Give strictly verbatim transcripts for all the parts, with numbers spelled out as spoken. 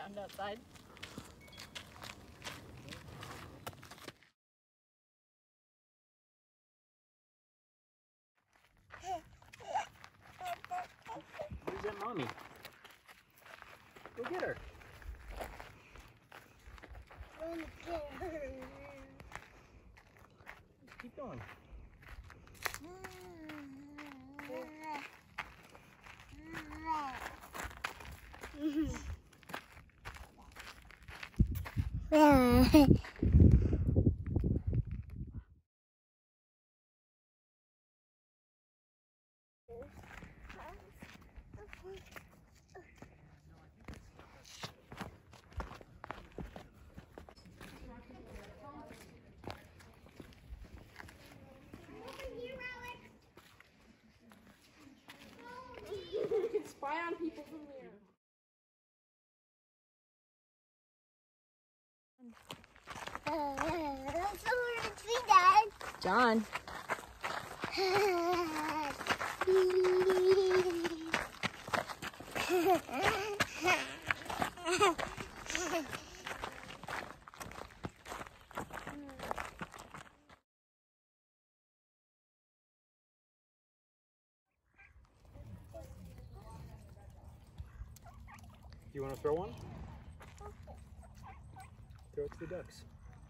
around outside. Where's that mommy? Go get her. Keep going. You can spy on people from here. John. Do you want to throw one? Throw it to the ducks.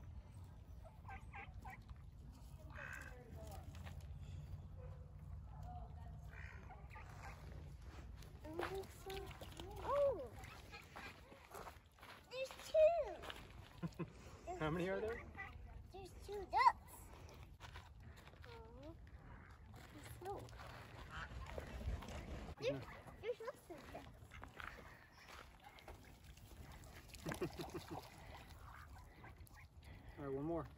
Oh, there's two. How many are there? There's two ducks. Oh, there's smoke. There's, there's lots of ducks. All right, one more.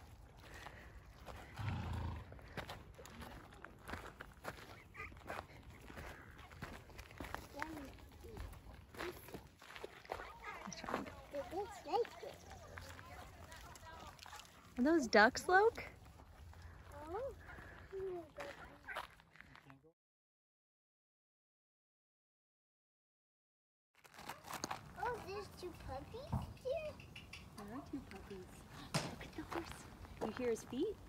Are those ducks, Loke? Oh, there's two puppies here? There are two puppies. Look at the horse. You hear his feet?